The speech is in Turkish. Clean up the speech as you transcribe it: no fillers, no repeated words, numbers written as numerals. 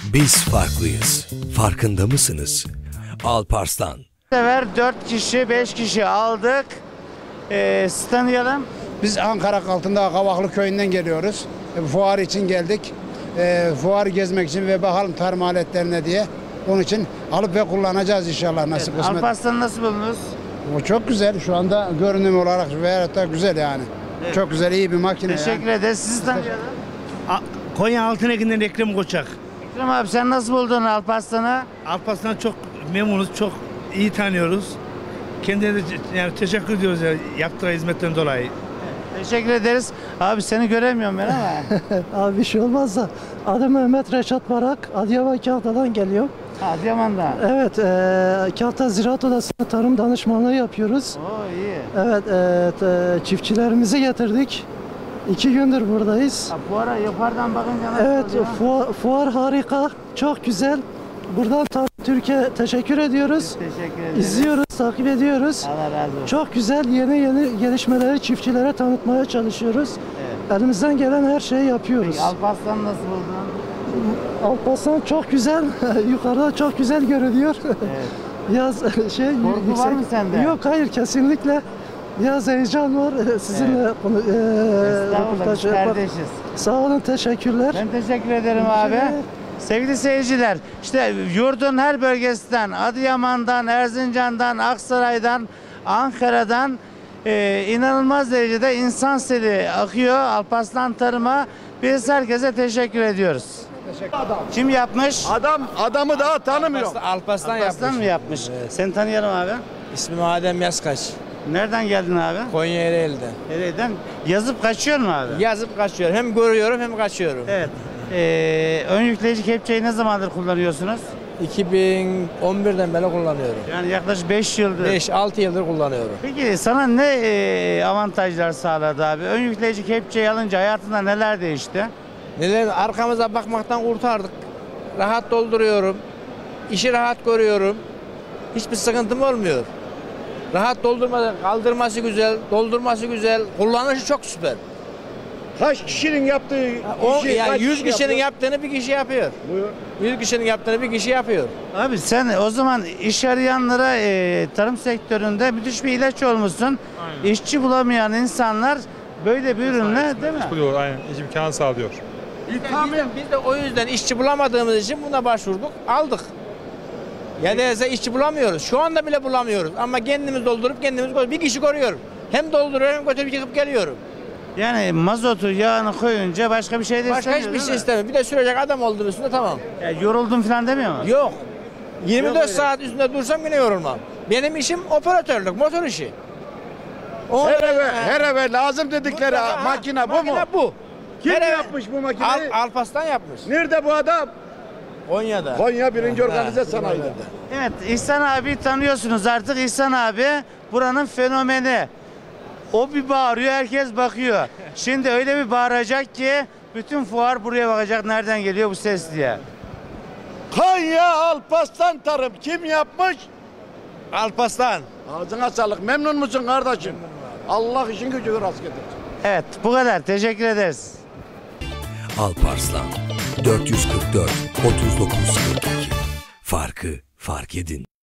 Biz farklıyız. Farkında mısınız? Alparslan. Bu sefer 4 kişi 5 kişi aldık. Sizi tanıyalım. Biz Ankara Kaltındağ Kavaklı köyünden geliyoruz. Fuar için geldik. Fuarı gezmek için ve bakalım tarım aletlerine diye. Onun için alıp ve kullanacağız inşallah nasip kısmet. Alparslan'ı nasıl buldunuz? O çok güzel şu anda görünüm olarak veyahut da güzel yani. Evet. Çok güzel, iyi bir makine. Teşekkür ederiz. Sizi tanıyalım. Konya Altınekin'den Ekrem Koçak. Ekrem abi sen nasıl buldun Alparslan'ı? Alparslan'dan çok memnunuz, çok iyi tanıyoruz. Kendilerine yani teşekkür ediyoruz yani yaptığı hizmetten dolayı. Teşekkür ederiz. Abi seni göremiyorum ben ama. Abi bir şey olmaz da adım Mehmet Reşat Barak, Adıyaman Kahta'dan geliyor. Adıyaman'da. Evet, Kahta Ziraat Odası'nda tarım danışmanlığı yapıyoruz. Oo iyi. Evet, çiftçilerimizi getirdik. 2 gündür buradayız. Ha, bu ara yukarıdan bakınca nasıl Evet, oluyor? fuar harika, çok güzel. Buradan Türkiye teşekkür ediyoruz. Teşekkür ederiz. İzliyoruz, takip ediyoruz. Allah razı olsun. Çok güzel yeni gelişmeleri çiftçilere tanıtmaya çalışıyoruz. Evet. Elimizden gelen her şeyi yapıyoruz. Peki, Alparslan'ı nasıl buldun? Alparslan çok güzel, yukarıda çok güzel görünüyor. Evet. Biraz Korku var mı sende? Yok hayır kesinlikle. Biraz heyecan var sizinle Estağfurullah, biz röportaj yapmak. kardeşiz. Sağ olun, teşekkürler. Ben teşekkür ederim abi. Sevgili seyirciler, işte yurdun her bölgesinden, Adıyaman'dan, Erzincan'dan, Aksaray'dan, Ankara'dan inanılmaz derecede insan seli akıyor Alparslan Tarım'a. Biz herkese teşekkür ediyoruz. Kim yapmış? Adamı daha tanımıyorum. Alparslan Alparslan yapmış. mı yapmış? Seni tanıyalım abi. İsmim Adem Yazkaç. Nereden geldin abi? Konya Ereğli'den. Nereden? Yazıp kaçıyor mu abi? Yazıp kaçıyorum. Hem görüyorum hem kaçıyorum. Evet. Ön yükleyici kepçeyi ne zamandır kullanıyorsunuz? 2011'den beri kullanıyorum. Yani yaklaşık 5 yıldır. 5-6 yıldır kullanıyorum. Peki sana ne avantajlar sağladı abi? Ön yükleyici kepçeyi alınca hayatında neler değişti? Neler arkamıza bakmaktan kurtardık. Rahat dolduruyorum. İşi rahat görüyorum. Hiçbir sıkıntım olmuyor. Rahat doldurması, kaldırması güzel, doldurması güzel, kullanışı çok süper. Kaç kişinin yaptığı O işi yani kaç 100 kişi kişinin yapıyor? yaptığını bir kişi yapıyor. Buyur. 100 kişinin yaptığını bir kişi yapıyor. Abi sen o zaman iş arayanlara tarım sektöründe müthiş bir ilaç olmuşsun. İşçi bulamayan insanlar böyle bir ürünle değil mi? Buluyor, aynen. İmkan sağlıyor. Biz de o yüzden işçi bulamadığımız için buna başvurduk, aldık. Ya da işçi bulamıyoruz. Şu anda bile bulamıyoruz. Ama kendimiz doldurup kendimiz koyuyoruz. Bir kişi koruyorum. Hem dolduruyorum hem götürüp yıkıp geliyorum. Yani mazotu yağını koyunca başka bir şey de Başka istemiyor, hiçbir değil şey mi? istemiyorum. Bir de sürecek adam olduğunu üstünde tamam. Ya yoruldum falan demiyor mu? Yok. 24 öyle. saat üstünde dursam yine yorulmam. Benim işim operatörlük, motor işi. Her eve lazım dedikleri makine bu mu? Makine bu. Kim Her eve- yapmış bu makineyi? Alparslan yapmış. Nerede bu adam? Konya'da. Konya 1. Organize Ha, Sanayi'de. Evet, İhsan abi tanıyorsunuz artık. İhsan abi buranın fenomeni. O bir bağırıyor, herkes bakıyor. Şimdi öyle bir bağıracak ki bütün fuar buraya bakacak, nereden geliyor bu ses diye. Konya Alparslan Tarım kim yapmış? Alparslan. Ağzına sağlık. Memnun musun kardeşim? Allah işin gücü rast getirsin. Evet, bu kadar. Teşekkür ederiz. Alparslan. 444 39 42. Farkı fark edin.